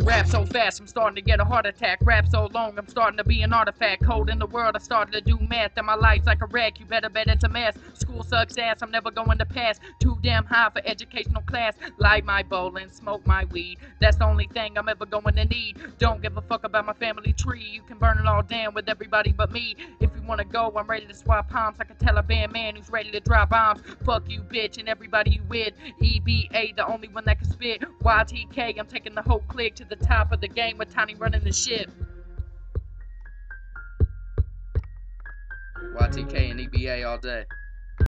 Rap so fast, I'm starting to get a heart attack. Rap so long, I'm starting to be an artifact. Cold in the world, I started to do math. And my life's like a wreck, you better bet it's a mess. School sucks ass, I'm never going to pass. Too damn high for educational class. Light my bowl and smoke my weed. That's the only thing I'm ever going to need. Don't give a fuck about my family tree. You can burn it all down with everybody but me. If you wanna go, I'm ready to swap palms like a Taliban man who's ready to drop bombs. Fuck you, bitch, and everybody you with. EBA, the only one that can spit. YTK, I'm taking the whole clique to the top of the game with Tiny running the ship. YTK and EBA all day.